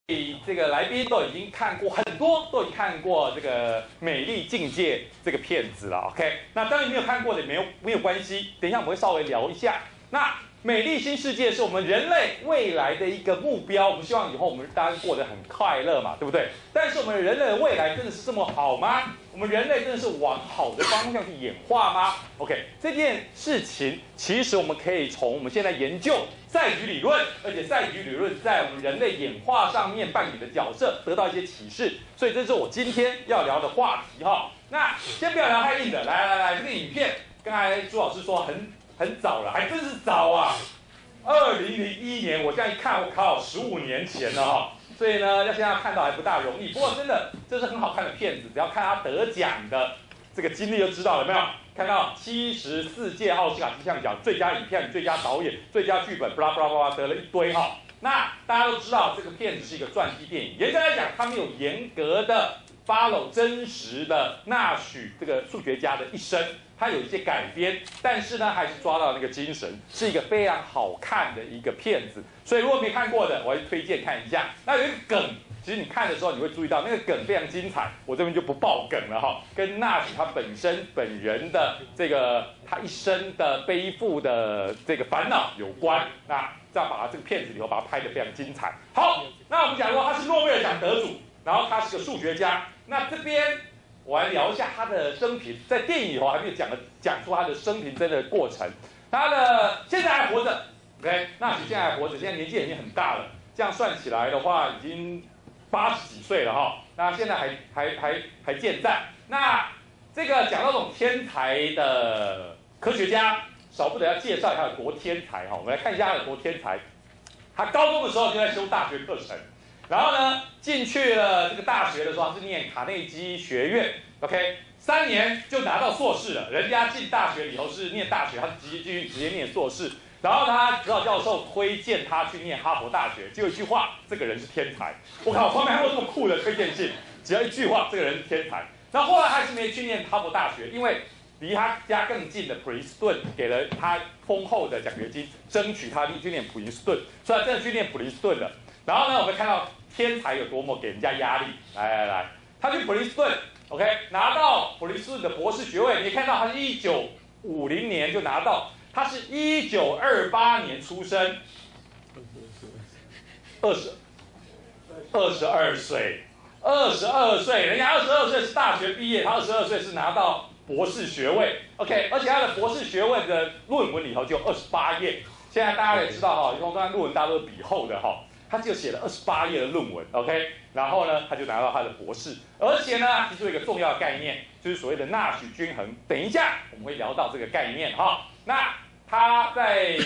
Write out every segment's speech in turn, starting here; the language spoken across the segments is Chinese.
这个来宾都已经看过很多，都已经看过这个《美丽境界》这个片子了。OK， 那当然没有看过的没有关系，等一下我们会稍微聊一下。那美丽新世界是我们人类未来的一个目标，我们希望以后我们大家过得很快乐嘛，对不对？但是我们人类的未来真的是这么好吗？我们人类真的是往好的方向去演化吗 ？OK， 这件事情其实我们可以从我们现在研究赛局理论，而且赛局理论在我们人类演化上面扮演的角色得到一些启示，所以这是我今天要聊的话题哈。那先不要聊太硬的，来，这个影片刚才朱老师说很早了，还真是早啊！2001年，我这样一看，我靠，15年前了哈。所以呢，要现在看到还不大容易。不过真的，这是很好看的片子，只要看他得奖的这个经历就知道了，有没有？看到74届奥斯卡金像奖最佳影片、最佳导演、最佳剧本，巴拉巴拉巴拉得了一堆哈。那大家都知道，这个片子是一个传记电影，严格来讲，它没有严格的 follow 真实的纳许这个数学家的一生。它有一些改编，但是呢，还是抓到那个精神，是一个非常好看的一个片子。所以如果没看过的，我还是推荐看一下。那有一个梗，其实你看的时候你会注意到那个梗非常精彩，我这边就不爆梗了哈。跟纳许他本人的这个他一生的背负的这个烦恼有关。那这样把他这个片子里头把它拍得非常精彩。好，那我们讲说他是诺贝尔奖得主，然后他是个数学家。那这边我来聊一下他的生平，在电影里头还没有讲出他的生平真的过程。他的现在还活着 ，OK， 纳许现在还活着，现在年纪已经很大了，这样算起来的话，已经80几岁了哈。那现在还健在。那这个讲到这种天才的科学家，少不得要介绍他有多天才哈。我们来看一下他有多天才。他高中的时候就在修大学课程。然后呢，进去了这个大学的时候，他是念卡内基学院 ，OK， 3年就拿到硕士了。人家进大学以后是念大学，他直接念硕士。然后他指导教授推荐他去念哈佛大学，就有一句话，这个人是天才。我靠，从来没看过这么酷的推荐信，只要一句话，这个人是天才。然后后来还是没去念哈佛大学，因为离他家更近的普林斯顿给了他丰厚的奖学金，争取他去念普林斯顿，所以他真的去念普林斯顿了。然后呢，我们看到天才有多么给人家压力。来，他去普林斯顿 ，OK， 拿到普林斯顿的博士学位。你看到他是1950年就拿到，他是1928年出生，22岁，人家22岁是大学毕业，他22岁是拿到博士学位 ，OK， 而且他的博士学位的论文里头就有28页。现在大家也知道哈，通常论文大家都是比厚的哈。他就写了28页的论文 ，OK， 然后呢，他就拿到他的博士，而且呢，提出一个重要的概念，就是所谓的纳许均衡。等一下我们会聊到这个概念哈。那他在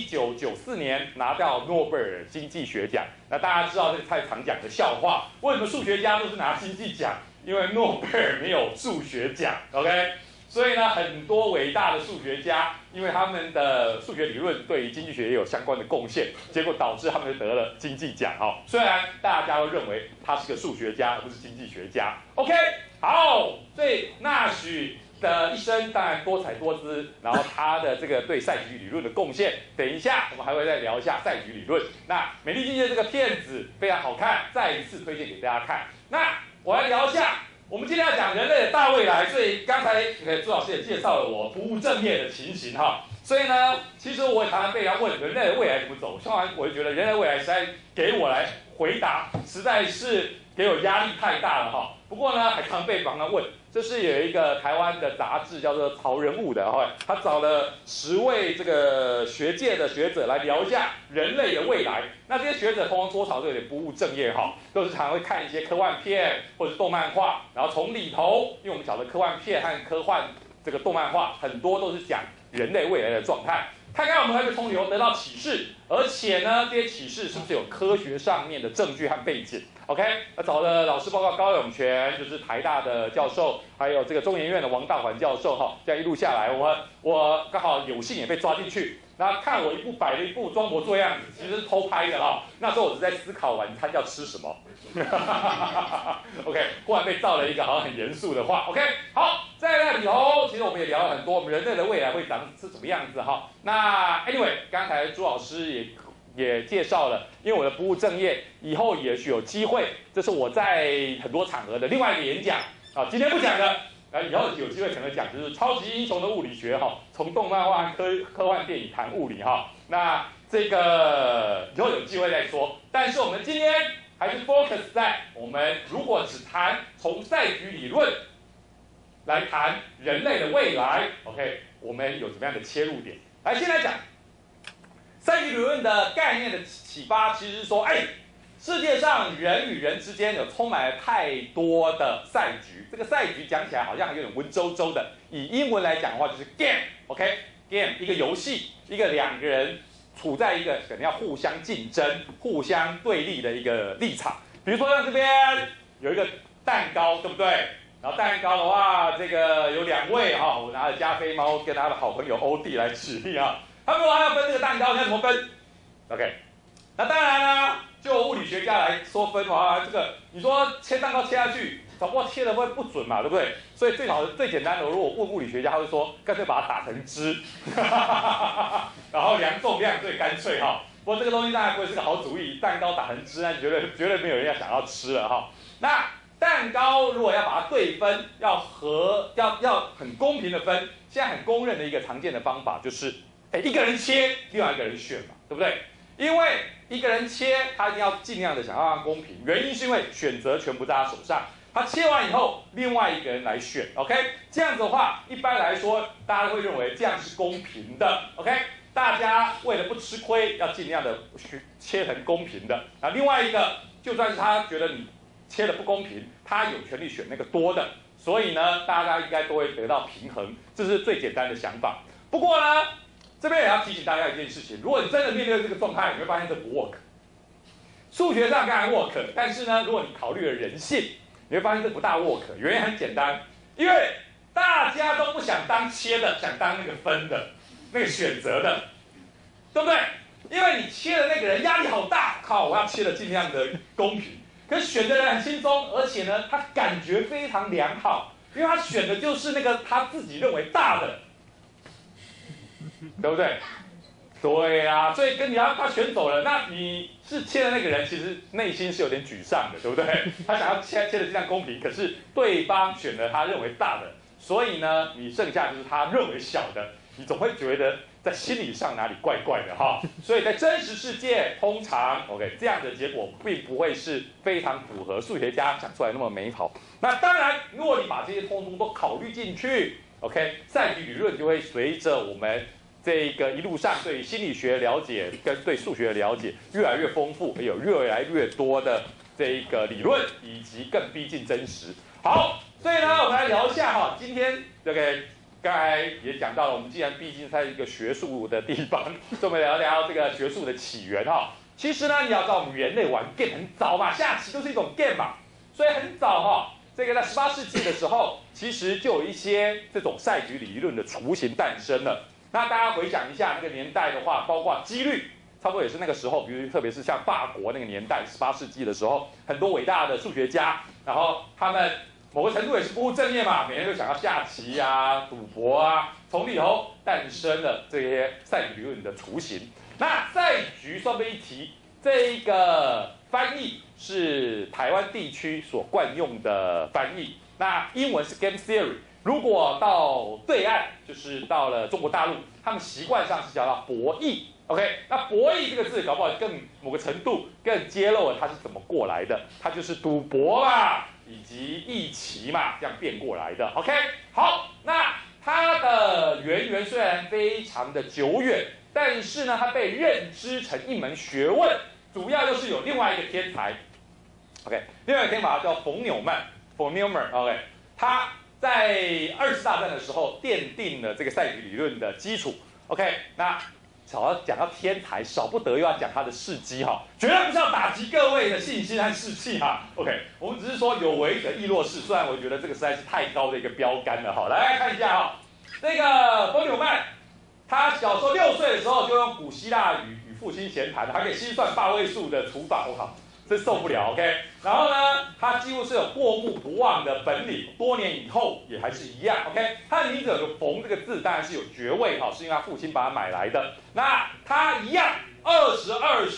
1994年拿到诺贝尔经济学奖。那大家知道这个太常讲的笑话，为什么数学家都是拿经济奖？因为诺贝尔没有数学奖 ，OK。所以呢，很多伟大的数学家，因为他们的数学理论对于经济学也有相关的贡献，结果导致他们就得了经济奖哈。虽然大家都认为他是个数学家，而不是经济学家。OK， 好，所以纳许的一生当然多彩多姿，然后他的这个对赛局理论的贡献，等一下我们还会再聊一下赛局理论。那《美丽境界》这个片子非常好看，再一次推荐给大家看。那我来聊一下。我们今天要讲人类的大未来，所以刚才朱老师也介绍了我不务正业的情形哈。所以呢，其实我也常常被人家问人类的未来怎么走，当然我就觉得人类的未来实在给我来回答，实在是给我压力太大了哈。不过呢，还常被常常问。这是有一个台湾的杂志叫做《潮人物》的哈，他找了10位这个学界的学者来聊一下人类的未来。那这些学者通常多少都有点不务正业哈，都是常常会看一些科幻片或者是动漫画，然后从里头，因为我们晓得科幻片和科幻这个动漫画很多都是讲人类未来的状态，看看我们会不会从里头得到启示，而且呢，这些启示是不是有科学上面的证据和背景 ？OK， 那找了老师包括高永全，就是台大的教授，还有这个中研院的王大环教授哈，这样一路下来，我刚好有幸也被抓进去。那看我一步摆了一步，装模作样子，其实是偷拍的哈。那时候我是在思考晚餐要吃什么。OK， 忽然被造了一个好像很严肃的话。OK， 好，在那里头，其实我们也聊了很多，我们人类的未来会长是什么样子哈。那 anyway， 刚才朱老师也也介绍了，因为我的不务正业，以后也许有机会，这是我在很多场合的另外一个演讲啊，今天不讲的。以后有机会可能讲，就是超级英雄的物理学哈，从动漫画、科幻电影谈物理哈。那这个以后有机会再说。但是我们今天还是 focus 在我们如果只谈从赛局理论来谈人类的未来 ，OK， 我们有什么样的切入点？来，先来讲赛局理论的概念的启发，其实是说，世界上人与人之间有充满了太多的赛局，这个赛局讲起来好像有点文绉绉的。以英文来讲的话，就是 game，OK，game 一个游戏，一个两个人处在一个可能要互相竞争、互相对立的一个立场。比如说像这边有一个蛋糕，对不对？然后蛋糕的话，这个有2位哈，我拿着加菲猫跟他的好朋友欧弟来举例啊。他们说他要分这个蛋糕，你要怎么分 ？OK， 那当然啦。就物理学家来说分啊，这个你说切蛋糕切下去，搞不好切的会不准嘛，对不对？所以最简单的，如果问物理学家，他会说干脆把它打成汁，然后量重量最干脆哈。不过这个东西当然不会是个好主意，蛋糕打成汁，那绝对没有人要想要吃了哈。那蛋糕如果要把它对分，要很公平的分，现在很公认的一个常见的方法就是，一个人切，另外一个人选嘛，对不对？因为一个人切，他一定要尽量的想要让它公平，原因是因为选择权不在他手上，他切完以后，另外一个人来选 ，OK？ 这样子的话，一般来说，大家会认为这样是公平的 ，OK？ 大家为了不吃亏，要尽量的切成公平的。那另外一个，就算是他觉得你切的不公平，他有权利选那个多的，所以呢，大家应该都会得到平衡，这是最简单的想法。不过呢，这边也要提醒大家一件事情，如果你真的面对这个状态，你会发现这不 work。数学上当然 work， 但是呢，如果你考虑了人性，你会发现这不大 work。原因很简单，因为大家都不想当切的，想当那个分的，那个选择的，对不对？因为你切的那个人压力好大，靠，我要切的尽量的公平。可是选的人很轻松，而且呢，他感觉非常良好，因为他选的就是那个他自己认为大的。对不对？对啊，所以跟你他选走了，那你是切的那个人，其实内心是有点沮丧的，对不对？他想要切的尽量公平，可是对方选了他认为大的，所以呢，你剩下就是他认为小的，你总会觉得在心理上哪里怪怪的哈。所以在真实世界，通常 OK 这样的结果并不会是非常符合数学家想出来那么美好。那当然，如果你把这些通通都考虑进去 ，OK， 赛局理论就会随着我们这个一路上对心理学了解跟对数学的了解越来越丰富，也有越来越多的这个理论，以及更逼近真实。好，所以呢，我们来聊一下哈，今天这个刚才也讲到了，我们既然毕竟在一个学术的地方，所以我们聊聊这个学术的起源哈。其实呢，你要知道我们人类玩 game 很早嘛，下棋就是一种 game 嘛，所以很早哈。这个在18世纪的时候，其实就有一些这种赛局理论的雏形诞生了。那大家回想一下那个年代的话，包括几率，差不多也是那个时候，比如特别是像法国那个年代，18世纪的时候，很多伟大的数学家，然后他们某个程度也是不务正业嘛，每天都想要下棋啊、赌博啊，从里头诞生了这些赛局理论的雏形。那赛局顺便一提，这一个翻译是台湾地区所惯用的翻译，那英文是 game theory。如果到对岸，就是到了中国大陆，他们习惯上是叫它博弈。OK， 那博弈这个字，搞不好更某个程度更揭露了它是怎么过来的，它就是赌博嘛，以及弈棋嘛，这样变过来的。OK， 好，那它的渊源虽然非常的久远，但是呢，它被认知成一门学问，主要就是有另外一个天才。OK， 另外一个天才叫冯纽曼 ，von Neumann。OK， 他在2次大战的时候奠定了这个赛局理论的基础。OK， 那讲到天才，少不得又要讲他的事迹哈，绝对不是要打击各位的信心和士气哈。OK， 我们只是说有为者亦若是，虽然我觉得这个实在是太高的一个标杆了哈。来看一下哈，那个冯纽曼，他小时候6岁的时候就用古希腊语与父亲闲谈，还可以心算8位数的除法，我靠！真受不了 ，OK。然后呢，他几乎是有过目不忘的本领，多年以后也还是一样 ，OK。他的名字有个冯这个字，当然是有爵位哈，是因为他父亲把他买来的。那他一样，22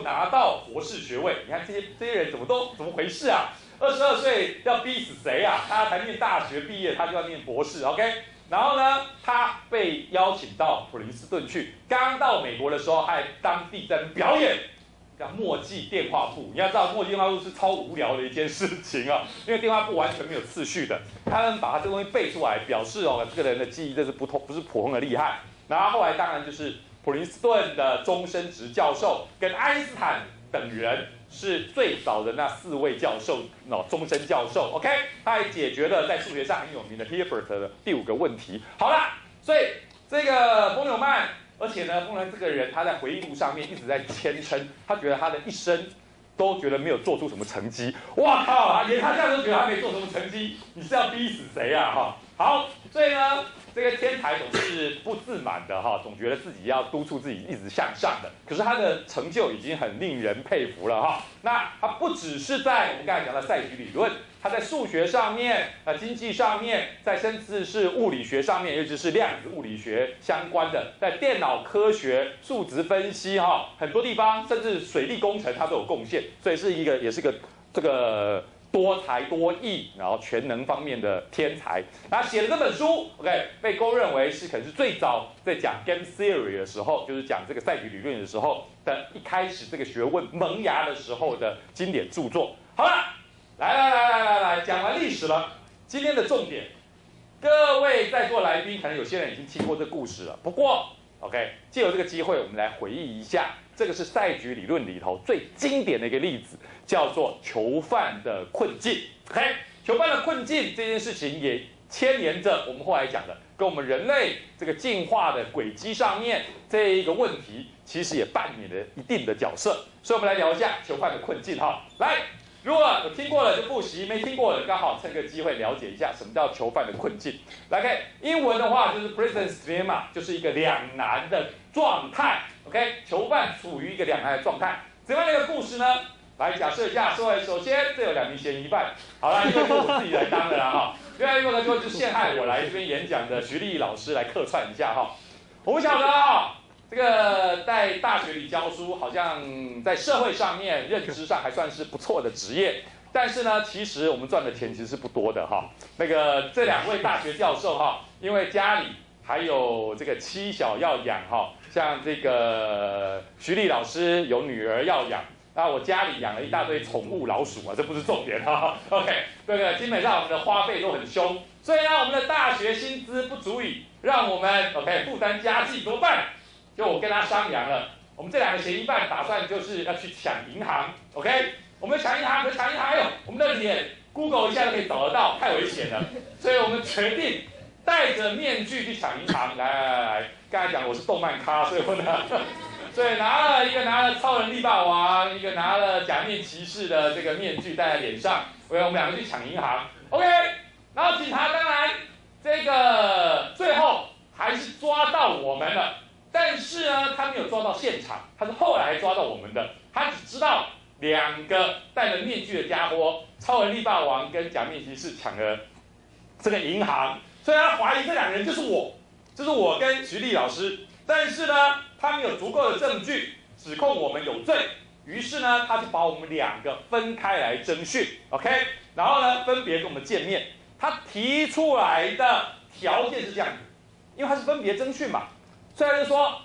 拿到博士学位。你看这些人怎么回事啊？22岁要逼死谁啊？他才念大学毕业，他就要念博士 ，OK？ 然后呢，他被邀请到普林斯顿去。刚到美国的时候，还当地在表演叫墨迹电话簿。你要知道，墨迹电话簿是超无聊的一件事情啊，因为电话簿完全没有次序的。他们把他这个东西背出来，表示这个人的记忆这是不是普通的厉害。然后后来当然就是普林斯顿的终身职教授，跟爱因斯坦等人是最早的那4位教授，终身教授 ，OK， 他还解决了在数学上很有名的 Hilbert 的第5个问题。好啦，所以这个冯纽曼，而且呢，冯纽曼这个人他在回忆录上面一直在谦称，他觉得他的一生都觉得没有做出什么成绩。哇靠，连他这样都觉得他没做什么成绩，你是要逼死谁啊？哈，好，所以呢，这个天才总是不自满的哈，总觉得自己要督促自己一直向上的。可是他的成就已经很令人佩服了哈。那他不只是在我们刚才讲的赛局理论，他在数学上面、经济上面，在甚至是物理学上面，尤其是量子物理学相关的，在电脑科学、数值分析哈，很多地方甚至水利工程他都有贡献，所以也是个这个多才多艺，然后全能方面的天才。他写了这本书 ，OK， 被公认为是可能是最早在讲 game theory 的时候，就是讲这个赛局理论的时候的一开始这个学问萌芽的时候的经典著作。好了，来，讲完历史了，今天的重点，各位在座来宾可能有些人已经听过这故事了，不过 OK， 借由这个机会，我们来回忆一下。这个是赛局理论里头最经典的一个例子，叫做囚犯的困境。OK， 囚犯的困境这件事情也牵连着我们后来讲的，跟我们人类这个进化的轨迹上面这一个问题，其实也扮演了一定的角色。所以，我们来聊一下囚犯的困境哈。来，如果有听过了就复习，没听过的刚好趁个机会了解一下什么叫囚犯的困境。来看英文的话，就是 prison dilemma， 就是一个两难的状态。OK， 囚犯处于一个两难的状态。怎么样的一个故事呢？来假设一下，首先这有2名嫌疑犯，好了，因为是我自己来当的啦哈。另外一个呢就陷害我来这边演讲的徐立老师来客串一下哈。我们晓得啊，这个在大学里教书，好像在社会上面认知上还算是不错的职业。但是呢，其实我们赚的钱其实是不多的哈。这2位大学教授哈，因为家里还有这个妻小要养哈，像这个徐立老师有女儿要养，那我家里养了一大堆宠物老鼠啊，这不是重点哈。OK， 这个基本上我们的花费都很凶，所以呢，我们的大学薪资不足以让我们 OK 负担家计，怎么办？就我跟他商量了，我们这2个嫌疑犯打算就是要去抢银行 ，OK， 我们抢银行，哎呦，我们的脸 Google 一下就可以找得到，太危险了，所以我们决定戴着面具去抢银行。来，刚才讲我是动漫咖，所以我拿了超人力霸王，一个拿了假面骑士的这个面具戴在脸上，我们2个去抢银行 ，OK， 然后警察当然这个最后还是抓到我们了。但是呢，他没有抓到现场，他是后来抓到我们的。他只知道2个戴着面具的家伙，超人力霸王跟假面骑士抢了这个银行，所以他怀疑这2个人就是我跟徐立老师。但是呢，他没有足够的证据指控我们有罪，于是呢，他就把我们2个分开来侦讯 ，OK， 然后呢，分别跟我们见面。他提出来的条件是这样子，因为他是分别侦讯嘛。所以他就说，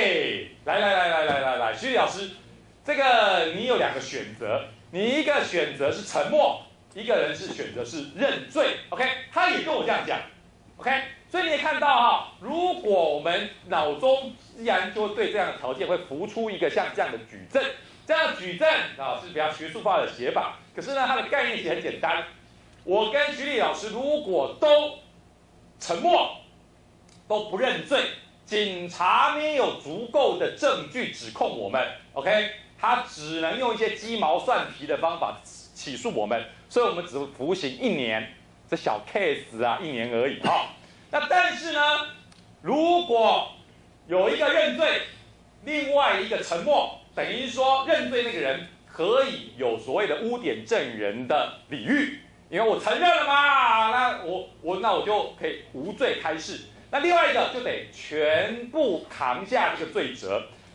来，徐立老师，这个你有2个选择，你一个选择是沉默，一个人是选择是认罪 ，OK， 他也跟我这样讲 ，OK， 所以你也看到哈，如果我们脑中自然就对这样的条件会浮出一个像这样的举证，这样的举证啊是比较学术化的写法，可是呢它的概念其实很简单，我跟徐立老师如果都沉默，都不认罪。警察没有足够的证据指控我们 ，OK， 他只能用一些鸡毛蒜皮的方法起诉我们，所以我们只服刑1年，这小 case 啊，1年而已哈。那但是呢，如果有一个认罪，另外一个沉默，等于说认罪那个人可以有所谓的污点证人的礼遇，因为我承认了嘛，那我就可以无罪开释。那另外一个就得全部扛下这个罪责，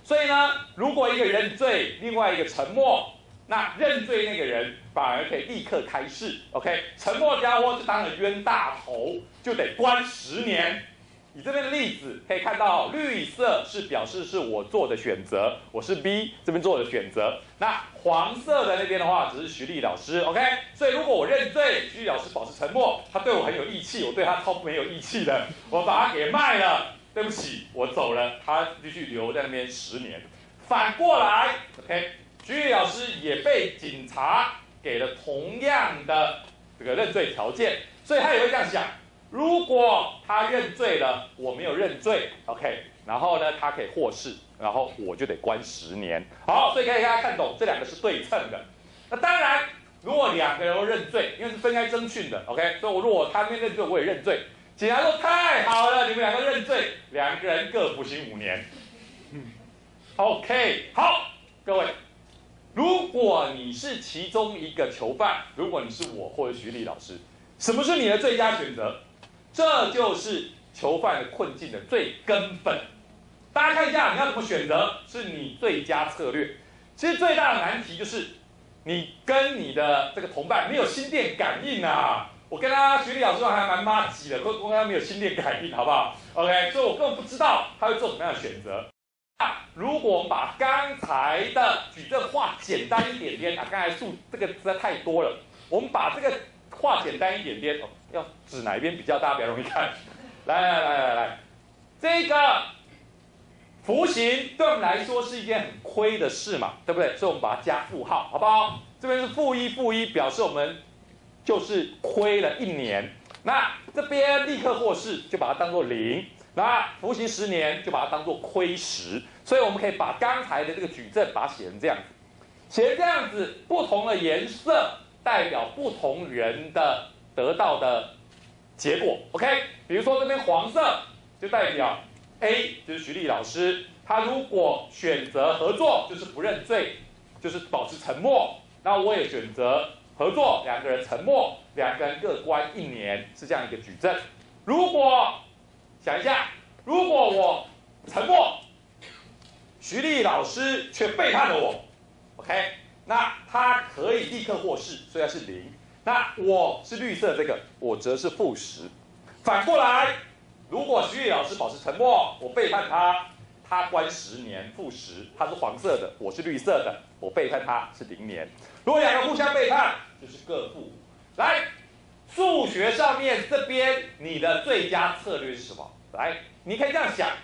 所以呢，如果一个认罪，另外一个沉默，那认罪那个人反而可以立刻开释 ，OK？ 沉默家伙就当了冤大头，就得关10年。以这边的例子可以看到，绿色是表示是我做的选择，我是 B 这边做的选择。那黄色的那边的话，只是徐丽老师 ，OK？ 所以如果我认罪，徐丽老师保持沉默，他对我很有义气，我对他超没有义气的，我把他给卖了，对不起，我走了，他继续留在那边10年。反过来 ，OK？ 徐丽老师也被警察给了同样的这个认罪条件，所以他也会这样想。如果他认罪了，我没有认罪 ，OK， 然后呢，他可以获释，然后我就得关10年。好，所以可以大家看懂，这两个是对称的。那当然，如果2个人都认罪，因为是分开侦讯的 ，OK， 所以如果他那边认罪，我也认罪。警察说太好了，你们2个认罪，2个人各服刑5年。OK， 好，各位，如果你是其中一个囚犯，如果你是我或者徐丽老师，什么是你的最佳选择？这就是囚犯的困境的最根本。大家看一下，你要怎么选择是你最佳策略。其实最大的难题就是，你跟你的这个同伴没有心电感应啊。我跟徐丽老师还蛮麻吉的，我跟他没有心电感应，好不好 ？OK， 所以我根本不知道他会做什么样的选择。如果我们把刚才的举证画简单一点点，刚才数这个实在太多了，我们把这个画简单一点点，要指哪一边比较大家比较容易看？来，这个服刑对我们来说是一件很亏的事嘛，对不对？所以我们把它加负号，好不好？这边是-1，表示我们就是亏了1年。那这边立刻获释，就把它当作0。那服刑10年，就把它当作亏10。所以我们可以把刚才的这个举证把它写成这样子，写成这样子，不同的颜色代表不同人的得到的结果 ，OK？ 比如说这边黄色就代表 A， 就是徐丽老师，他如果选择合作，就是不认罪，就是保持沉默。那我也选择合作，2个人沉默，2个人各关1年，是这样一个举证。如果想一下，如果我沉默，徐丽老师却背叛了我 ，OK？ 那他可以立刻获释，所以他是0。那我是绿色这个，我则是-10。反过来，如果徐丽老师保持沉默，我背叛他，他关10年-10，他是黄色的，我是绿色的，我背叛他是0年。如果2个互相背叛，就是各负5。来，数学上面这边你的最佳策略是什么？来，你可以这样想。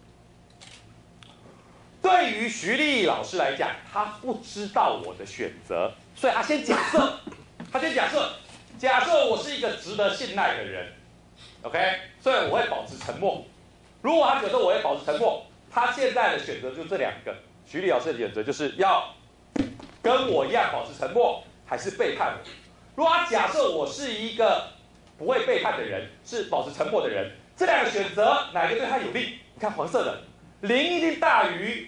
对于徐丽老师来讲，他不知道我的选择，所以他先假设，假设我是一个值得信赖的人 ，OK， 所以我会保持沉默。如果他觉得我会保持沉默，他现在的选择就这2个。徐丽老师的选择就是要跟我一样保持沉默，还是背叛我。如果他假设我是一个不会背叛的人，是保持沉默的人，这2个选择哪个对他有利？你看黄色的，0一定大于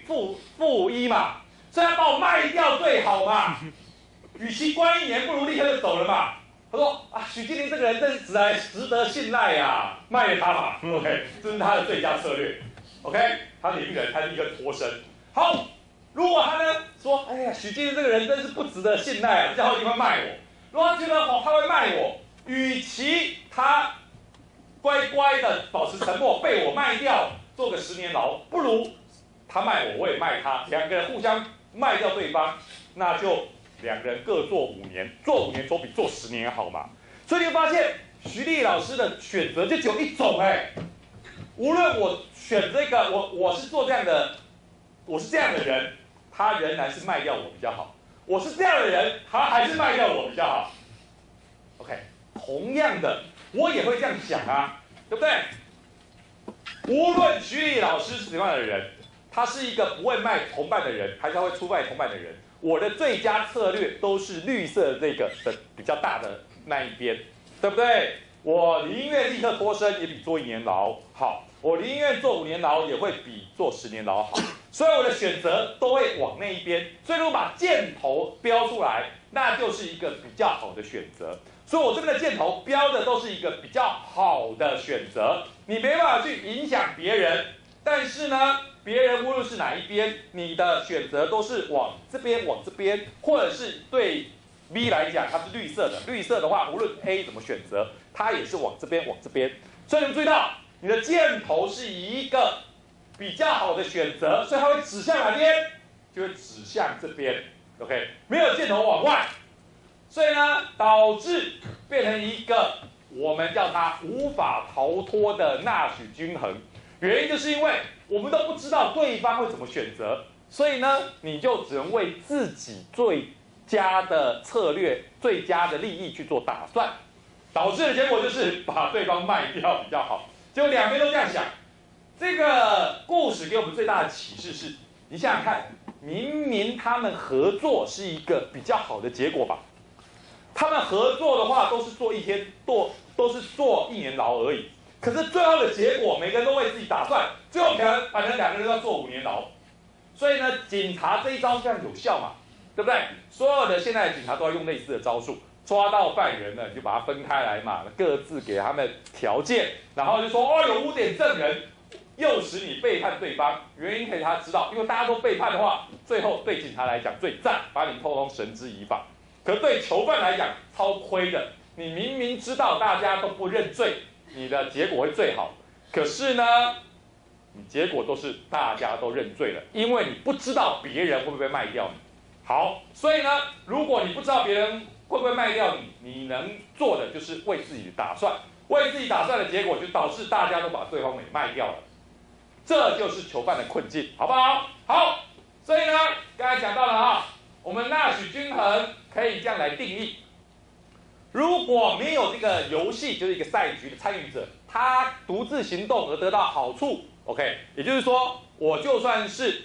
-1嘛，所以他把我卖掉最好嘛。与其关1年，不如立刻就走了嘛。他说啊，许金玲这个人真是值得信赖呀，卖了他嘛。OK， 这是他的最佳策略。OK， 他领人，他立刻脱身。好，如果他呢说，哎呀，许金玲这个人真是不值得信赖啊，这家伙一定会卖我。如果他觉得他会卖我，与其他乖乖的保持沉默，被我卖掉，做个10年牢，不如他卖我，我也卖他，2个人互相卖掉对方，那就2个人各做5年，做5年总比做10年好嘛。所以你会发现，徐丽老师的选择就只有一种无论我选这个，我是做这样的，我是这样的人，他仍然是卖掉我比较好；我是这样的人，他还是卖掉我比较好。OK， 同样的，我也会这样想啊，对不对？无论徐丽老师是什么样的人，他是一个不会卖同伴的人，还是他会出卖同伴的人，我的最佳策略都是绿色这个的比较大的那一边，对不对？我宁愿立刻脱身，也比坐1年牢好；我宁愿坐5年牢，也会比坐10年牢好。所以我的选择都会往那一边。所以如果把箭头标出来，那就是一个比较好的选择。所以我这边的箭头标的都是一个比较好的选择。你没办法去影响别人，但是呢， 别人无论是哪一边，你的选择都是往这边，或者是对 B 来讲，它是绿色的。绿色的话，无论 A 怎么选择，它也是往这边。所以你们注意到，你的箭头是一个比较好的选择，所以它会指向哪边？就会指向这边。OK， 没有箭头往外，所以呢，导致变成一个我们叫它无法逃脱的纳许均衡。原因就是因为我们都不知道对方会怎么选择，所以呢，你就只能为自己最佳的策略、最佳的利益去做打算，导致的结果就是把对方卖掉比较好。结果两边都这样想。这个故事给我们最大的启示是，你想想看，明明他们合作是一个比较好的结果吧？他们合作的话，都是做1天，都是做1年牢而已。可是最后的结果，每个人都为自己打算，最后反正2个人都要坐5年牢。所以呢，警察这一招非常有效嘛，对不对？所有的现在的警察都要用类似的招数，抓到犯人了，你就把他分开来嘛，各自给他们条件，然后就说哦，有5点证人，诱使你背叛对方，原因可以他知道，因为大家都背叛的话，最后对警察来讲最赞，把你通通绳之以法。可对囚犯来讲超亏的，你明明知道大家都不认罪，你的结果会最好，可是呢，你结果都是大家都认罪了，因为你不知道别人会不会卖掉你。好，所以呢，如果你不知道别人会不会卖掉你，你能做的就是为自己打算，为自己打算的结果就导致大家都把对方给卖掉了，这就是囚犯的困境，好不好？好，所以呢，刚才讲到了哈，我们纳许均衡可以这样来定义。如果没有这个游戏，就是一个赛局的参与者，他独自行动而得到好处 ，OK， 也就是说，我就算是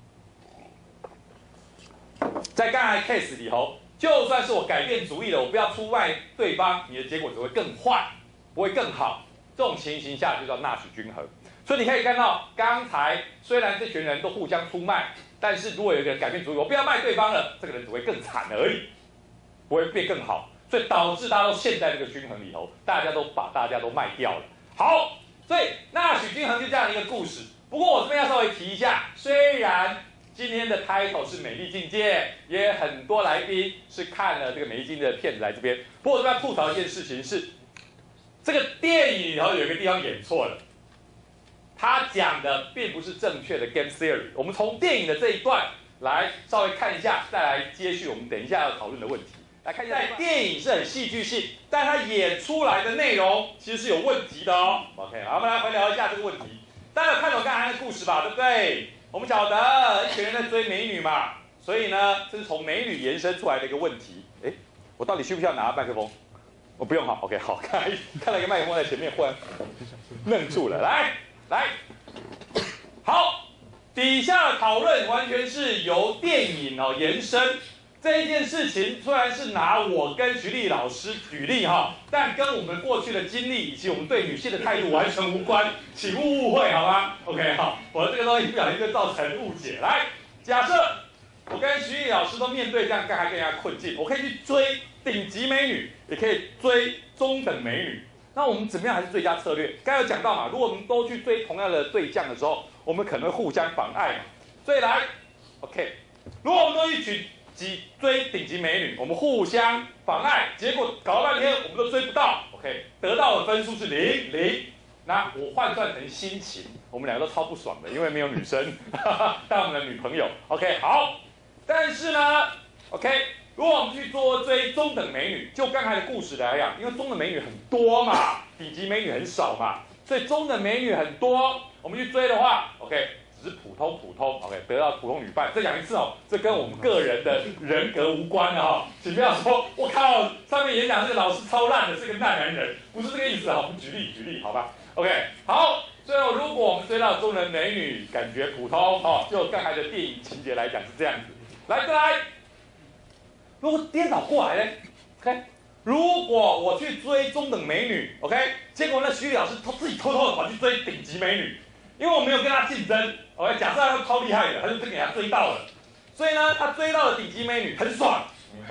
在刚才 case 里头，就算是我改变主意了，我不要出卖对方，你的结果只会更坏，不会更好。这种情形下就叫纳许均衡。所以你可以看到，刚才虽然这群人都互相出卖，但是如果有一个人改变主意，我不要卖对方了，这个人只会更惨而已，不会变更好。所以导致大家都陷在这个均衡里头，大家都把大家都卖掉了。好，所以纳许均衡就这样一个故事。不过我这边要稍微提一下，虽然今天的 title 是美丽境界，也很多来宾是看了这个美丽境界的片子来这边。不过我这边要吐槽一件事情是，这个电影里头有一个地方演错了，他讲的并不是正确的 game theory。我们从电影的这一段来稍微看一下，再来接续我们等一下要讨论的问题。来看一下，在电影是很戏剧性，但它演出来的内容其实是有问题的哦。OK， 好，我们来回聊一下这个问题。大家有看懂刚才的故事吧？对不对？我们晓得一群人在追美女嘛，所以呢，这是从美女延伸出来的一个问题。哎，我到底需不需要拿麦克风？我不用好 ，OK， 好，看了一个麦克风在前面，忽然愣住了。来，好，底下的讨论完全是由电影延伸。这一件事情虽然是拿我跟徐丽老师举例哈，但跟我们过去的经历以及我们对女性的态度完全无关，请勿误会好吗 ？OK 好，我的这个东西不小心就造成误解。来，假设我跟徐丽老师都面对这样更加困境，我可以去追顶级美女，也可以追中等美女。那我们怎么样才是最佳策略？刚才有讲到嘛，如果我们都去追同样的对象的时候，我们可能会互相妨碍嘛。所以来 ，OK， 如果我们都一起追顶级美女，我们互相妨碍，结果搞了半天我们都追不到 ，OK， 得到的分数是0。那我换算成心情，我们两个都超不爽的，因为没有女生当我们的女朋友 ，OK， 好。但是呢 ，OK， 如果我们去追中等美女，就刚才的故事来讲，因为中等美女很多嘛，顶级美女很少嘛，所以中等美女很多，我们去追的话 ，OK。只是普通 ，OK， 得到普通女伴。再讲一次哦，这跟我们个人的人格无关的哈，请不要说我靠，上面演讲这个老师超烂的，是个烂男人，不是这个意思哈。我们举例，好吧 ？OK， 好。最后，如果我们追到中等美女，感觉普通哦，就刚才的电影情节来讲是这样子。来，再来，如果颠倒过来呢 ？OK， 如果我去追中等美女 ，OK， 结果呢，徐丽老师自己偷偷的跑去追顶级美女。因为我没有跟他竞争 ，OK， 假设他超厉害的，他就真给他追到了，所以呢，他追到了顶级美女，很爽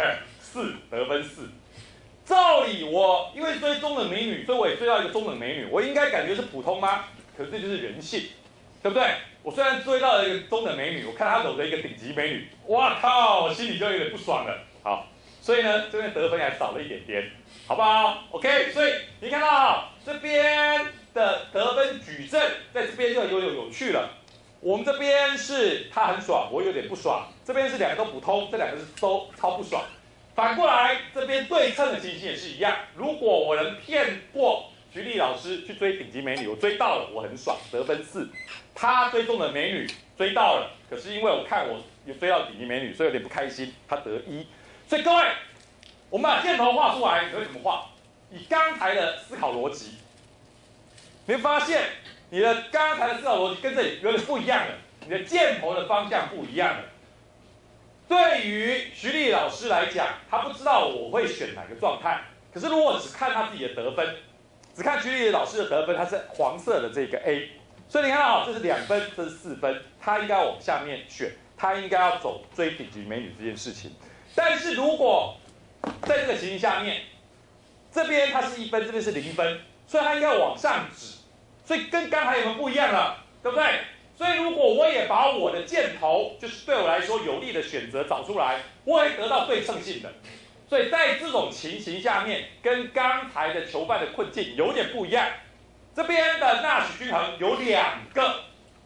，4得分4。照理我因为追中等美女，所以我也追到一个中等美女，我应该感觉是普通吗？可是这就是人性，对不对？ 我虽然追到了一个中等美女，我看她搂着一个顶级美女，哇靠，我心里就有点不爽了。好，所以呢，这边得分还少了一点点，好不好 ？OK， 所以你看到这边的得分矩阵，在这边就有趣了。我们这边是他很爽，我有点不爽。这边是两个都普通，这两个是都超不爽。反过来，这边对称的情形也是一样。如果我能骗过徐丽老师去追顶级美女，我追到了，我很爽，得分4。他追中的美女追到了，可是因为我看我有追到顶级美女，所以有点不开心，他得1。所以各位，我们把箭头画出来，你会怎么画？以刚才的思考逻辑，你会发现你的刚才的思考逻辑跟这里有点不一样了，你的箭头的方向不一样了。对于徐丽老师来讲，他不知道我会选哪个状态。可是如果只看他自己的得分，只看徐丽老师的得分，他是黄色的这个 A， 所以你看啊，这是2分，这是4分，他应该往下面选，他应该要走追顶级美女这件事情。但是如果在这个情形下面，这边它是1分，这边是0分，所以它应该往上指，所以跟刚才有没有不一样了，对不对？所以如果我也把我的箭头，就是对我来说有利的选择找出来，我会得到对称性的。所以在这种情形下面，跟刚才的囚犯的困境有点不一样。这边的纳许均衡有2个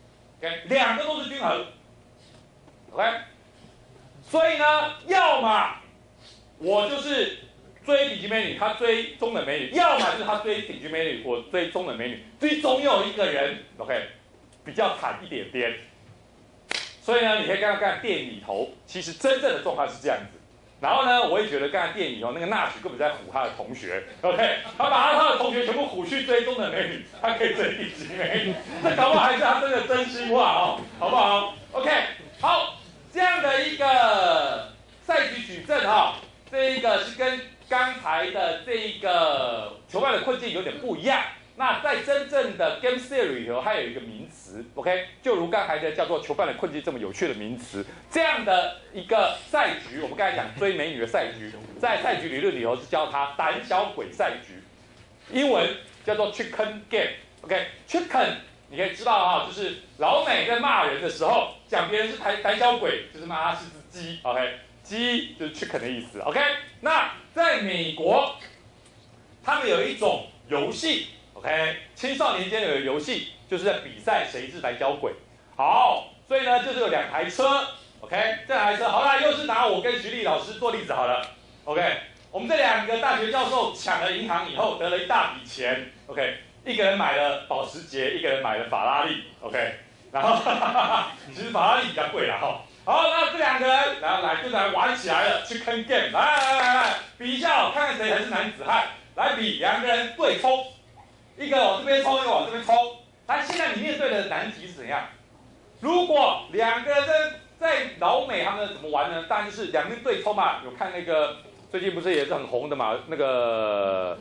，OK，2个都是均衡 ，OK。所以呢，要么我就是追顶级美女，他追中等美女；要么就是他追顶级美女，我追中等美女。总有一个人 ，OK， 比较惨一点点。所以呢，你可以看看电影里头，其实真正的状况是这样子。然后呢，我也觉得刚才电影里头那个纳许根本在唬他的同学 ，OK， 他把他的同学全部唬去追中等美女，他可以追顶级美女，这搞不好还是他真的真心话哦，好不好 ？OK， 好，这样的一个赛局矩阵啊，这一个是跟刚才的这一个囚犯的困境有点不一样。那在真正的 game theory 里头，它有一个名词 ，OK， 就如刚才的叫做囚犯的困境这么有趣的名词，这样的一个赛局，我们刚才讲追美女的赛局，在赛局理论里头是叫它胆小鬼赛局，英文叫做 chicken game，OK，chicken， 你可以知道啊，就是老美在骂人的时候，讲别人是胆小鬼，就是骂他是只鸡 ，OK， 鸡就是 chicken 的意思 ，OK。那在美国，他们有一种游戏。OK， 青少年间有个游戏，就是在比赛谁是胆小鬼。好，所以呢，就是有2台车 ，OK， 这2台车，好啦，又是拿我跟徐丽老师做例子好了 ，OK， 我们这2个大学教授抢了银行以后得了一大笔钱 ，OK， 一个人买了保时捷，一个人买了法拉利 ，OK， 然后其实法拉利比较贵啦哈。好，那这2个人然后就来玩起来了，去坑 game， 来比一下，看看谁才是男子汉，来比2个人对冲。一个往这边冲，一个往这边冲。但现在你面对的难题是怎样？如果2个人在老美他们怎么玩呢？当然就是2个人对冲嘛。有看那个最近不是也是很红的嘛？那个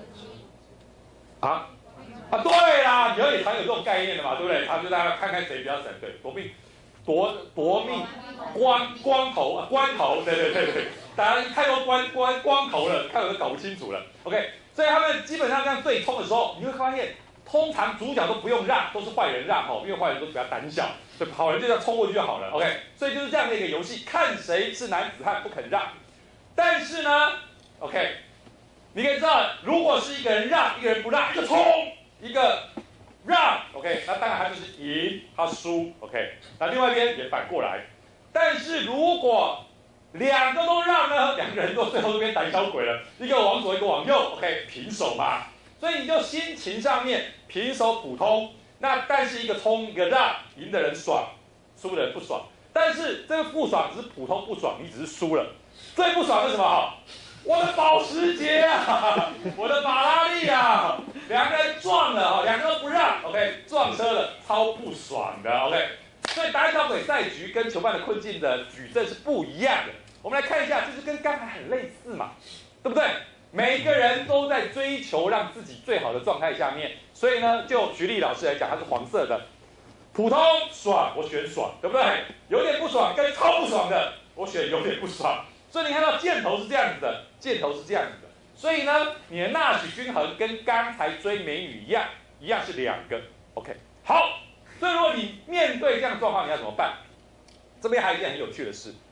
对啦，以后也常有这种概念的嘛，对不对？他们就大家看看谁比较神，对，夺命光头，对，大家太多光头了，看我都搞不清楚了。OK。所以他们基本上这样对冲的时候，你会发现，通常主角都不用让，都是坏人让因为坏人都比较胆小，所以好人就这样冲过去就好了。OK， 所以就是这样的一个游戏，看谁是男子汉不肯让。但是呢 ，OK， 你可以知道，如果是一个人让，一个人不让，一个冲，一个让 ，OK， 那当然他就是赢，他输 ，OK， 那另外一边也反过来。但是如果2个都让呢，2个人都最后都变胆小鬼了，一个往左，一个往右 ，OK， 平手嘛。所以你就心情上面平手普通，那但是一个冲一个让，赢的人爽，输的人不爽。但是这个不爽只是普通不爽，你只是输了。最不爽是什么？我的保时捷啊，我的法拉利啊，2个人撞了，2个都不让 ，OK， 撞车了，超不爽的 ，OK。所以胆小鬼赛局跟囚犯的困境的矩阵是不一样的。我们来看一下，就是跟刚才很类似嘛，对不对？每个人都在追求让自己最好的状态下面，所以呢，就徐丽老师来讲，它是黄色的，普通爽，我选爽，对不对？有点不爽跟超不爽的，我选有点不爽。所以你看到箭头是这样子的，箭头是这样子的。所以呢，你的纳许均衡跟刚才追美女一样是2个。OK， 好。 所以如果你面对这样的状况，你要怎么办？这边还有一件很有趣的事，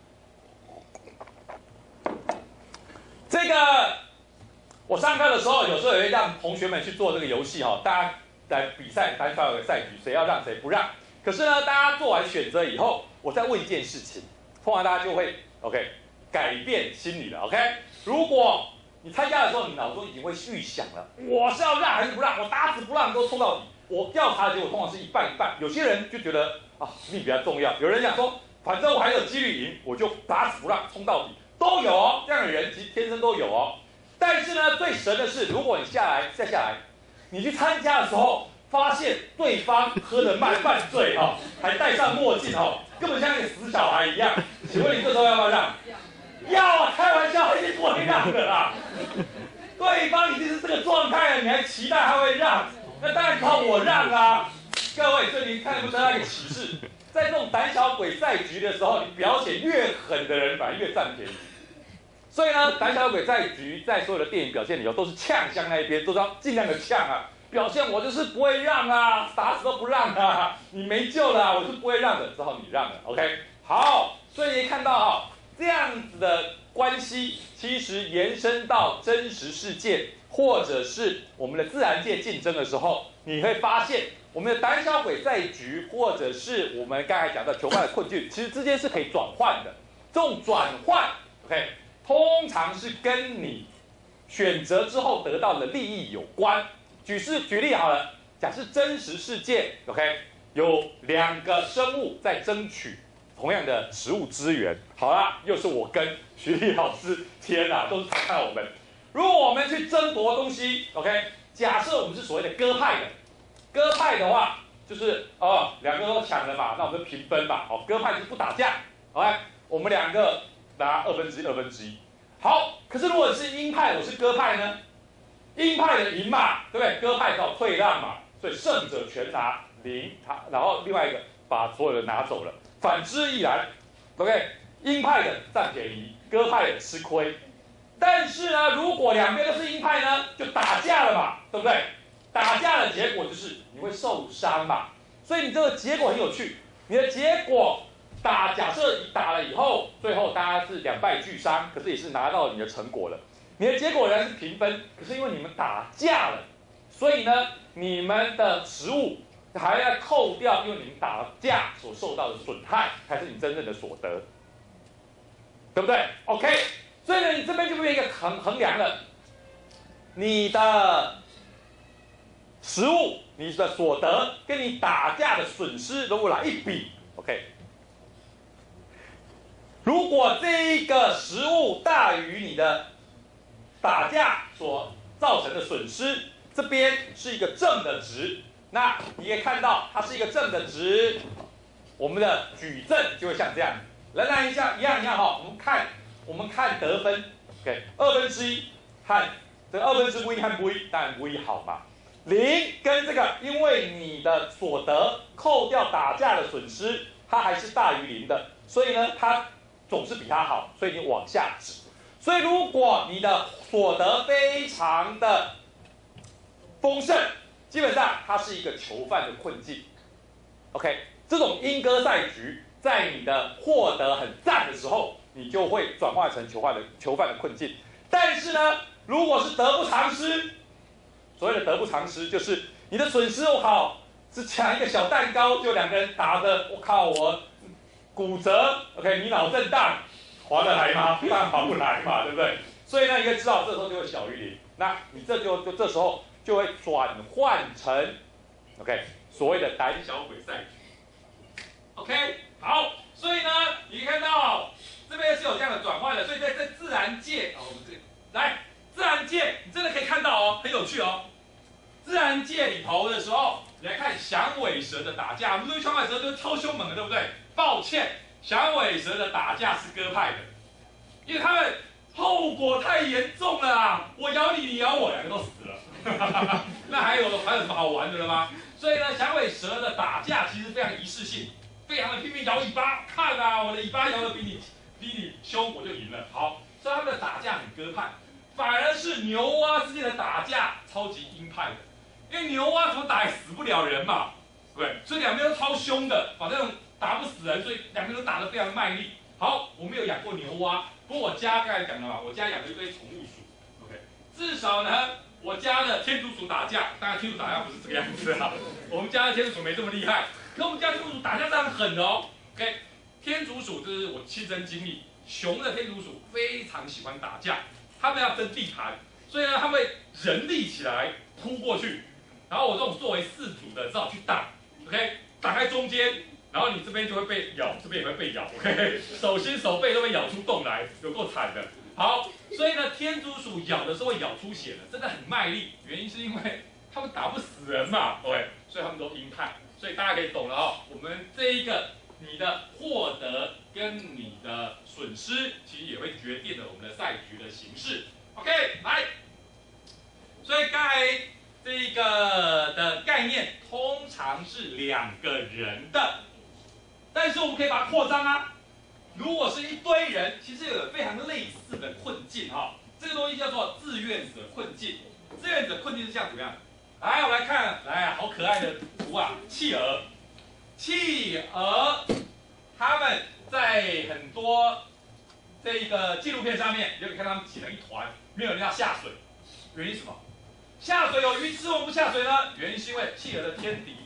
这个我上课的时候，有时候也会让同学们去做这个游戏哈，大家来比赛单挑的赛局，谁要让谁不让。可是呢，大家做完选择以后，我再问一件事情，通常大家就会 OK 改变心理了 OK。如果你参加的时候，你脑中已经会预想了，我是要让还是不让？我打死不让都冲到底。我调查的结果通常是一半一半。有些人就觉得啊命比较重要，有人讲说反正我还有几率赢，我就打死不让冲到底，都有哦。这样的人其实天生都有哦。但是呢，最神的是，如果你再下来，你去参加的时候，发现对方喝得半醉哈，还戴上墨镜哈，根本像一个死小孩一样。请问你这时候要不要让？要啊，开玩笑，一定不会让的啦。对方已经是这个状态了，你还期待他会让？那当然靠我让啊！各位，这里看有没有得到一个启示？在这种胆小鬼赛局的时候，你表现越狠的人，反而越占便宜。所以呢，胆小鬼赛局在所有的电影表现里头，都是呛向那一边，都是要尽量的呛啊，表现我就是不会让啊，打死都不让啊，你没救了啊，我是不会让的，只好你让了 ，OK？ 好，所以你看到啊，这样子的关系，其实延伸到真实世界，或者是我们的自然界竞争的时候，你会发现，我们的胆小鬼赛局，或者是我们刚才讲的囚犯的困境，其实之间是可以转换的。这种转换 ，OK， 通常是跟你选择之后得到的利益有关。举例好了，假设真实世界 ，OK， 有2个生物在争取同样的食物资源。好啦，又是我跟徐丽老师，天哪，都是他看我们。如果我们去争夺东西 ，OK， 假设我们是所谓的鸽派的，鸽派的话就是2个都抢了嘛，那我们就平分嘛。好，鸽派就是不打架，好来，我们2个拿1/2。好，可是如果是鹰派，我是鸽派呢？鹰派的赢嘛，对不对？鸽派要退让嘛，所以胜者全拿0，然后另外一个把所有的拿走了。反之亦然 ，OK， 鹰派的占便宜，鸽派的吃亏。但是呢，如果2边都是鹰派呢，就打架了嘛，对不对？打架的结果就是你会受伤嘛，所以你这个结果很有趣。你的结果假设你打了以后，最后大家是2败俱伤，可是也是拿到你的成果了。你的结果仍然是平分，可是因为你们打架了，所以呢，你们的食物还要扣掉，因为你们打架所受到的损害，才是你真正的所得，对不对 ？OK， 所以呢，你这边就变一个衡量了，你的食物、你的所得跟你打架的损失，如果来一比 ，OK， 如果这个食物大于你的打架所造成的损失，这边是一个正的值，那你可以看到它是一个正的值，我们的矩阵就会像这样，仍然一样哈。我们看得分 ，OK， 1/2和这个1/2和不一，当然不一好嘛。0跟这个，因为你的所得扣掉打架的损失，它还是大于0的，所以呢，它总是比它好，所以你往下指。所以如果你的所得非常的丰盛，基本上它是一个囚犯的困境。OK， 这种鹰鸽赛局，在你的获得很赞的时候，你就会转化成囚犯的困境。但是呢，如果是得不偿失，所谓的得不偿失，就是你的损失是抢一个小蛋糕，就2个人打的，我靠，我骨折 ，OK， 你脑震荡。划得来吗？当然划不来嘛，对不对？所以呢，你可以知道这时候就会小于0，那你这时候就会转换成 OK 所谓的胆小鬼赛局。OK， 好，所以呢，你看到这边是有这样的转换的，所以在自然界我们来自然界，你真的可以看到哦，很有趣哦。自然界里头的时候，你来看响尾蛇的打架，我们对响尾蛇都超凶猛的，对不对？抱歉。响尾蛇的打架是鸽派的，因为他们后果太严重了啊！我咬你，你咬我，2个都死了。那还有什么好玩的了吗？所以呢，响尾蛇的打架其实非常仪式性，非常的拼命摇尾巴，看啊，我的尾巴摇得比你凶，我就赢了。好，所以他们的打架很鸽派，反而是牛蛙之间的打架超级鹰派的，因为牛蛙怎么打也死不了人嘛。 对不对？所以两边都超凶的，反正打不死人，所以两边都打得非常卖力。好，我没有养过牛蛙，不过我家刚才讲了嘛，我家养了一堆宠物鼠 ，OK， 至少呢，我家的天竺鼠打架，当然天竺鼠打架不是这个样子啊，我们家的天竺鼠没这么厉害，可我们家天竺鼠打架是很狠的哦 ，OK， 天竺鼠这是我亲身经历，雄的天竺鼠非常喜欢打架，它们要争地盘，所以呢，它会人立起来扑过去，然后我这种作为饲主的只好去挡 ，OK， 打开中间。然后你这边就会被咬，这边也会被咬 ，OK， 手心手背都被咬出洞来，有够惨的。好，所以呢，天竺鼠咬的时候会咬出血的，真的很卖力。原因是因为它们打不死人嘛 ，OK， 所以它们都鹰派。所以大家可以懂了哦，我们这一个你的获得跟你的损失，其实也会决定了我们的赛局的形式。OK， 来，所以刚才这一个的概念通常是2个人的。但是我们可以把它扩张啊。如果是一堆人，其实有非常类似的困境哈。这个东西叫做志愿者困境。志愿者困境是像怎么样？来，我们来看，来，好可爱的图啊！企鹅，企鹅，他们在很多这一个纪录片上面，你就可以看他们挤成一团，没有人要下水。原因是什么？下水有鱼吃，我们不下水呢？原因是因为企鹅的天敌。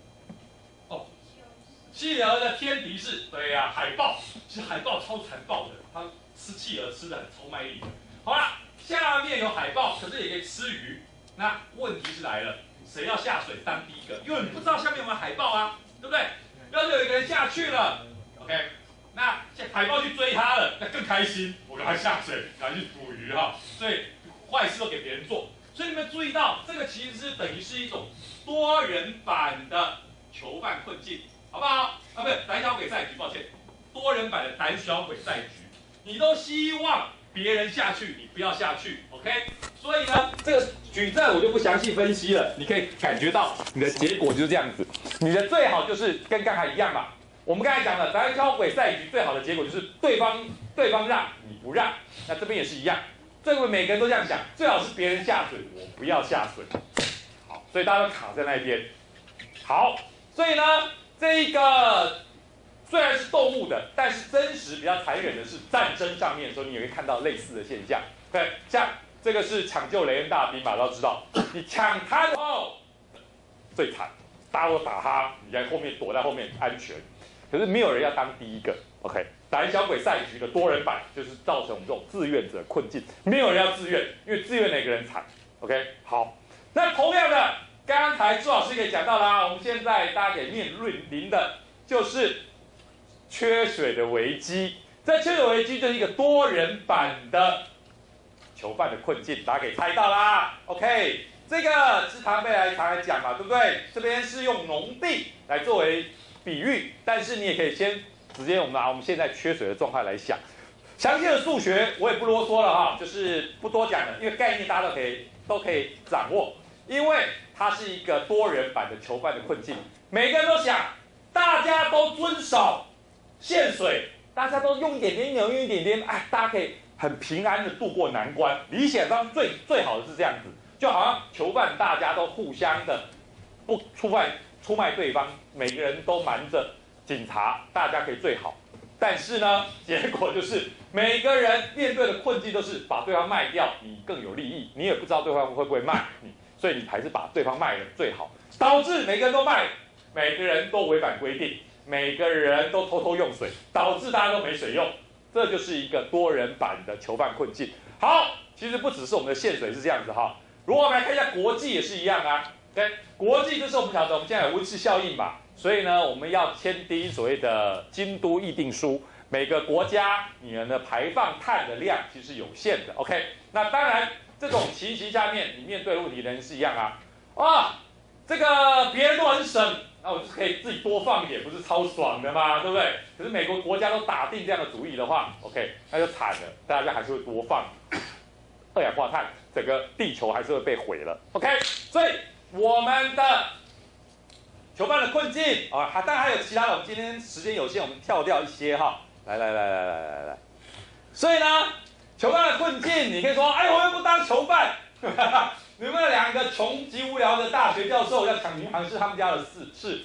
企鹅的天敌是，对呀、海豹。其实海豹超残暴的，它吃企鹅吃的很超卖力的。好了，下面有海豹，可是也可以吃鱼。那问题是来了，谁要下水当第一个？因为你不知道下面有没有海豹啊，对不对？要是有一个人下去了 ，OK， 那海豹去追他了，那更开心，我赶快下水，赶快去捕鱼哈。所以坏事都给别人做。所以你们注意到，这个其实是等于是一种多人版的囚犯困境。好不好？啊，不是胆小鬼赛局，抱歉，多人版的胆小鬼赛局，你都希望别人下去，你不要下去 ，OK？ 所以呢，这个矩阵我就不详细分析了，你可以感觉到你的结果就是这样子。你的最好就是跟刚才一样嘛。我们刚才讲了胆小鬼赛局最好的结果就是对方让你不让，那这边也是一样，这个每个人都这样想，最好是别人下水，我不要下水。好，所以大家都卡在那边。好，所以呢。这一个虽然是动物的，但是真实比较残忍的是战争上面的时候，你也会看到类似的现象。对，像这个是抢救雷恩大兵嘛，都知道，你抢他的后最惨，大家都打他，你在后面躲在后面安全，可是没有人要当第一个。OK， 胆小鬼赛局的多人版就是造成我们这种志愿者困境，没有人要自愿，因为自愿哪个人惨。OK， 好，那同样的。刚才朱老师也讲到啦，我们现在大家给面临的就是缺水的危机。这缺水危机就是一个多人版的囚犯的困境，大家可以猜到啦。OK， 这个是常来讲嘛，对不对？这边是用农地来作为比喻，但是你也可以先直接拿我们现在缺水的状态来想。详细的数学我也不啰嗦了哈，就是不多讲了，因为概念大家都可以掌握。因为它是一个多人版的囚犯的困境，每个人都想，大家都遵守限水，大家都用一点点，用一点点，哎，大家可以很平安的度过难关。理想上最好的是这样子，就好像囚犯大家都互相的不出卖对方，每个人都瞒着警察，大家可以最好。但是呢，结果就是每个人面对的困境都是把对方卖掉，你更有利益，你也不知道对方会不会卖你。所以你还是把对方卖了最好，导致每个人都卖，每个人都违反规定，每个人都偷偷用水，导致大家都没水用，这就是一个多人版的囚犯困境。好，其实不只是我们的限水是这样子哈，如果我们来看一下国际也是一样啊。对，国际就是我们晓得我们现在有温室效应嘛，所以呢我们要签订所谓的京都议定书，每个国家你们的排放碳的量其实是有限的。OK， 那当然。这种情形下面，你面对的问题人是一样啊，这个别人都很省，那我就可以自己多放一点，不是超爽的吗？对不对？可是美国国家都打定这样的主意的话 ，OK， 那就惨了，大家还是会多放二氧化碳，整个地球还是会被毁了。OK， 所以我们的囚犯的困境啊，当然还有其他的，我们今天时间有限，我们跳掉一些哈。来，所以呢。囚犯的困境，你可以说，哎，我又不当囚犯。你们2个穷极无聊的大学教授要抢银行是他们家的事，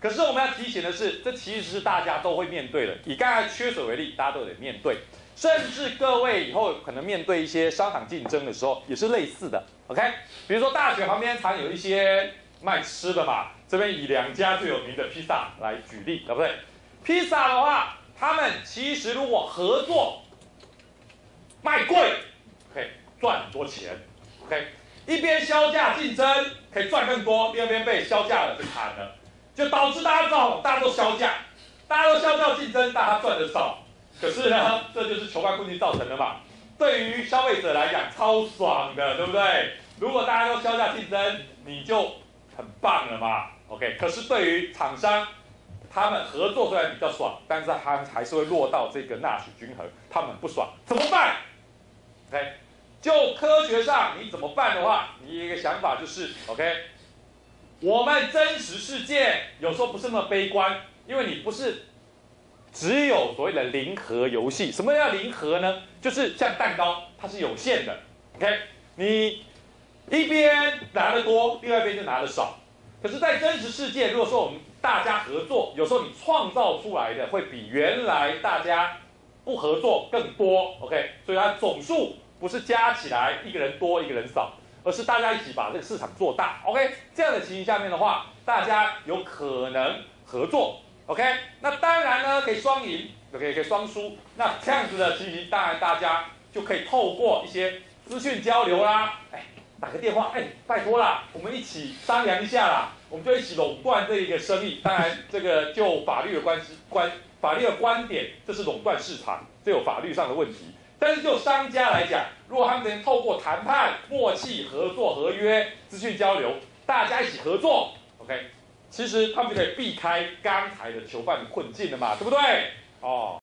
可是我们要提醒的是，这其实是大家都会面对的。以刚才缺水为例，大家都得面对，甚至各位以后可能面对一些商场竞争的时候，也是类似的。OK， 比如说大学旁边常有一些卖吃的嘛，这边以2家最有名的披萨来举例，对不对？披萨的话，他们其实如果合作卖贵，可以赚很多钱。OK， 一边销价竞争可以赚更多，另一边被销价了就惨了，就导致大家都销价，大家都销价竞争，大家赚的少。可是呢，这就是求败困境造成的嘛。对于消费者来讲，超爽的，对不对？如果大家都销价竞争，你就很棒了嘛。OK， 可是对于厂商，他们合作虽然比较爽，但是他还是会落到这个纳许均衡，他们不爽，怎么办 ？OK， 就科学上你怎么办的话，你有一个想法就是 OK， 我们真实世界有时候不是那么悲观，因为你不是只有所谓的零和游戏。什么叫零和呢？就是像蛋糕，它是有限的。OK， 你一边拿得多，另外一边就拿得少。可是，在真实世界，如果说我们大家合作，有时候你创造出来的会比原来大家不合作更多。OK， 所以它总数不是加起来一个人多一个人少，而是大家一起把这个市场做大。OK， 这样的情形下面的话，大家有可能合作。OK， 那当然呢，可以双赢 ，OK， 可以双输。那这样子的情形，当然大家就可以透过一些资讯交流啦，打个电话，拜托啦，我们一起商量一下啦，我们就一起垄断这一个生意。当然，这个就法律的法律的观点，这是垄断市场，这有法律上的问题。但是就商家来讲，如果他们能透过谈判、默契、合作、合约、资讯交流，大家一起合作 ，OK， 其实他们就可以避开刚才的囚犯的困境了嘛，对不对？哦。